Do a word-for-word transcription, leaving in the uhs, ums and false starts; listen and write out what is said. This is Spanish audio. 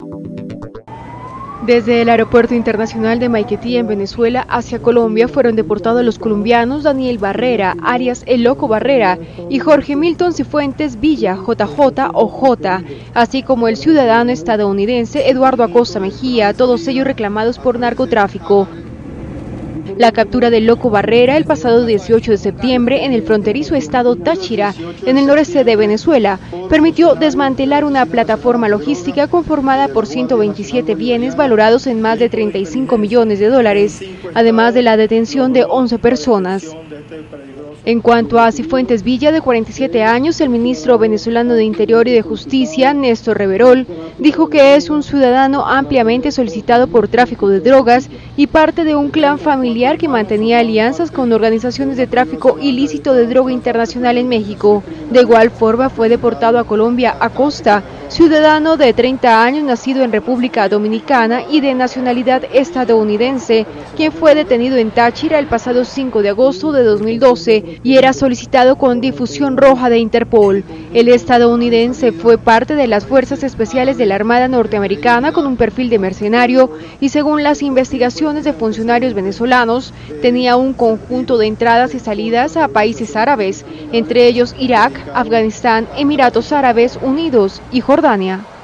Desde el Aeropuerto Internacional de Maiquetía en Venezuela hacia Colombia fueron deportados los colombianos Daniel Barrera, alias El Loco Barrera, y Jorge Milton Cifuentes Villa, J J o J, así como el ciudadano estadounidense Eduardo Acosta Mejía, todos ellos reclamados por narcotráfico. La captura del Loco Barrera el pasado dieciocho de septiembre en el fronterizo estado Táchira, en el noreste de Venezuela, permitió desmantelar una plataforma logística conformada por ciento veintisiete bienes valorados en más de treinta y cinco millones de dólares, además de la detención de once personas. En cuanto a Cifuentes Villa, de cuarenta y siete años, el ministro venezolano de Interior y de Justicia, Néstor Reverol, dijo que es un ciudadano ampliamente solicitado por tráfico de drogas y parte de un clan familiar que mantenía alianzas con organizaciones de tráfico ilícito de droga internacional en México. De igual forma fue deportado a Colombia Acosta, ciudadano de treinta años, nacido en República Dominicana y de nacionalidad estadounidense, quien fue detenido en Táchira el pasado cinco de agosto de dos mil doce y era solicitado con difusión roja de Interpol. El estadounidense fue parte de las fuerzas especiales de la Armada norteamericana con un perfil de mercenario y, según las investigaciones de funcionarios venezolanos, tenía un conjunto de entradas y salidas a países árabes, entre ellos Irak, Afganistán, Emiratos Árabes Unidos y Jordania.